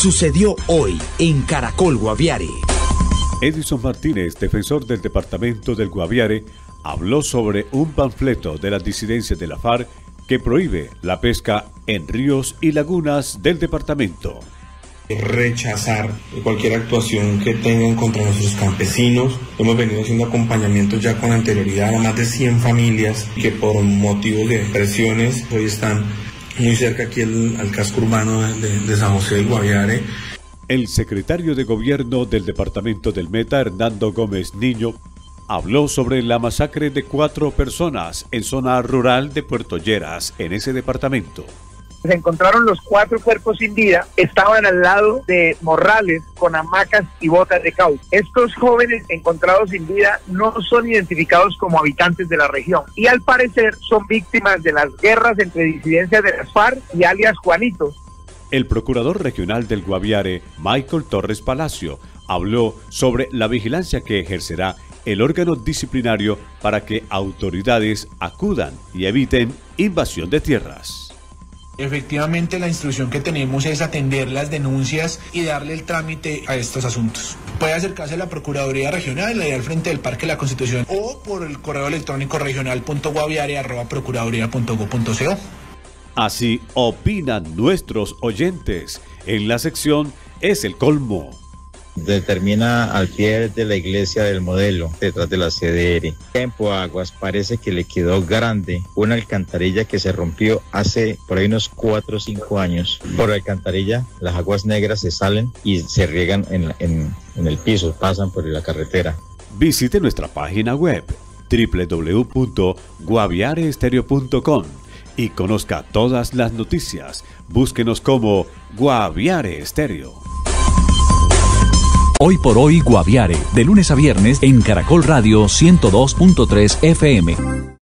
sucedió hoy en Caracol Guaviare. Edison Martínez, defensor del departamento del Guaviare, habló sobre un panfleto de las disidencias de la FARC que prohíbe la pesca en ríos y lagunas del departamento. Rechazar cualquier actuación que tengan contra nuestros campesinos. Hemos venido haciendo acompañamientos ya con anterioridad a más de 100 familias que por motivos de presiones hoy están muy cerca aquí al casco urbano de San José del Guaviare. El secretario de Gobierno del departamento del Meta, Hernando Gómez Niño, habló sobre la masacre de 4 personas en zona rural de Puerto Lleras, en ese departamento. Se encontraron los 4 cuerpos sin vida, estaban al lado de morrales con hamacas y botas de caucho. Estos jóvenes encontrados sin vida no son identificados como habitantes de la región y al parecer son víctimas de las guerras entre disidencias de las FARC y alias Juanito. El procurador regional del Guaviare, Michael Torres Palacio, habló sobre la vigilancia que ejercerá el órgano disciplinario para que autoridades acudan y eviten invasión de tierras. Efectivamente, la instrucción que tenemos es atender las denuncias y darle el trámite a estos asuntos. Puede acercarse a la Procuraduría Regional, ahí al frente del Parque de la Constitución, o por el correo electrónico regional.guaviare@procuraduría.go.co. Así opinan nuestros oyentes en la sección Es el Colmo. Determina al pie de la iglesia del modelo, detrás de la CDR. En Poaguas parece que le quedó grande una alcantarilla que se rompió hace por ahí unos 4 o 5 años. Por la alcantarilla las aguas negras se salen y se riegan en el piso, pasan por la carretera. Visite nuestra página web www.guaviareestereo.com y conozca todas las noticias. Búsquenos como Guaviare Estéreo. Hoy por hoy Guaviare, de lunes a viernes en Caracol Radio 102.3 FM.